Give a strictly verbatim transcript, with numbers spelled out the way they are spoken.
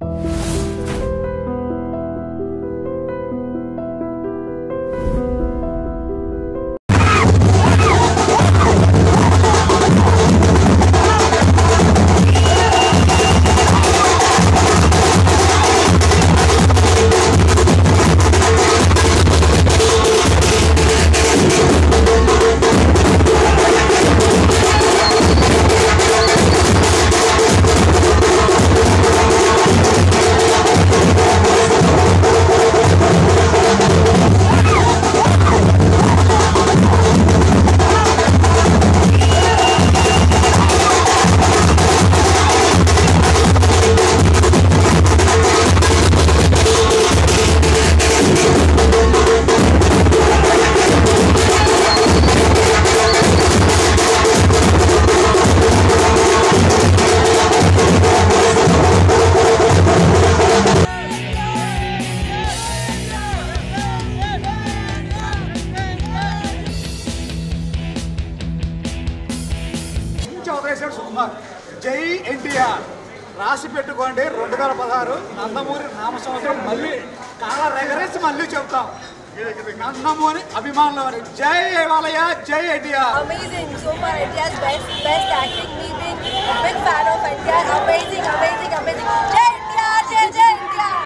Sukumar, Jai N T R. రాసి పెట్టుకోండి రెండు వేల పదహారు నందమూరి నామ సంవత్సరం మళ్ళీ కాల రెగరేసి మళ్ళీ చెప్తాం నందమూరి అభిమానులు జై వాలయ జై NTR. Amazing, so far India's best best acting. We've been a big fan of India. Amazing, amazing, amazing. Jai